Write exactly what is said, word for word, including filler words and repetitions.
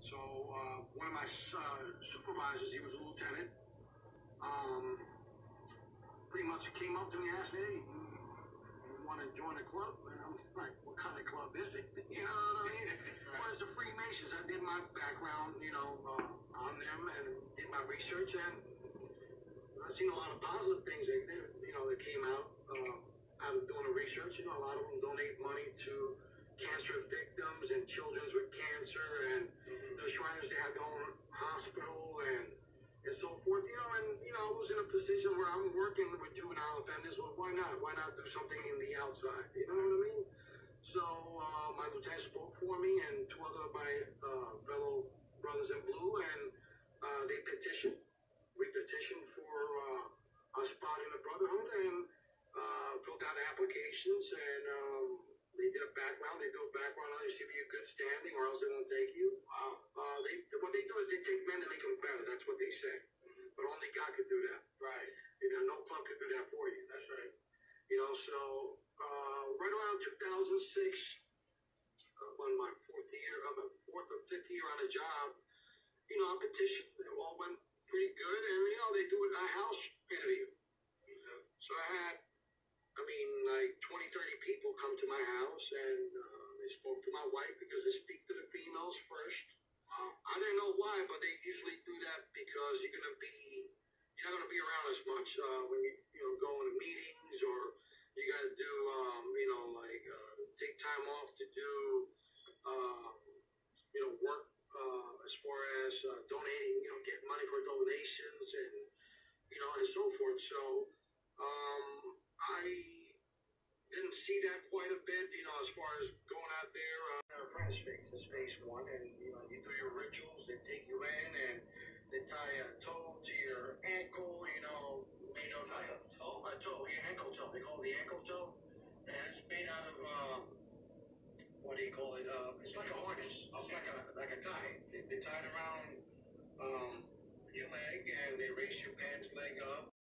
So uh, one of my uh, supervisors, he was a lieutenant, um, pretty much came up to me and asked me, hey, you, you want to join a club? And I'm like, what kind of club is it? You know what I mean? Well, it's the Freemasons. I did my background, you know, uh, on them and did my research, and I've seen a lot of positive things that, you know, that came out uh, out of doing the research. You know, a lot of them donate money to cancer victims and children with cancer, and the Shriners, they have their own hospital and and so forth. You know, and you know, I was in a position where I'm working with juvenile offenders. Well, why not? Why not do something in the outside? You know what I mean? So uh, my lieutenant spoke for me, and two other of my uh, fellow brothers in blue, and uh, they petitioned. We petitioned for uh, a spot in the Brotherhood, and uh, filled out applications, and um, they did a background. They do a background on you, see if you're good standing, or else they won't take you. Wow. Uh, they, what they do is they take men to make them better. That's what they say. Mm-hmm. But only God could do that. Right. You know, no club could do that for you. That's right. You know, so uh, right around two thousand six, uh, when my fourth year, uh, fourth or fifth year on a job, you know, I petitioned. It all went pretty good, and you know, they do a house interview. Mm-hmm. So I had, I mean, like twenty, thirty people come to my house, and uh, they spoke to my wife because they speak to the females first. Uh, I didn't know why, but they usually do that because you're gonna be, you're not gonna be around as much uh, when you, you know, go into meetings, or you gotta do, um, you know, like uh, take time off to do, uh, you know, work uh, as far as uh, donating, you know, get money for donations, and you know, and so forth. So um, I didn't see that quite a bit, you know, as far as going out there. Uh, apprentice phase, the space one, and you know, you do your rituals. They take you in, and they tie a toe to your ankle. You know, made of like a toe, a toe, yeah, ankle toe. They call it the ankle toe, and it's made out of um, what do you call it? Uh, it's like a harness. It's like a like a tie. They, they tie it around um, your leg, and they raise your pants leg up.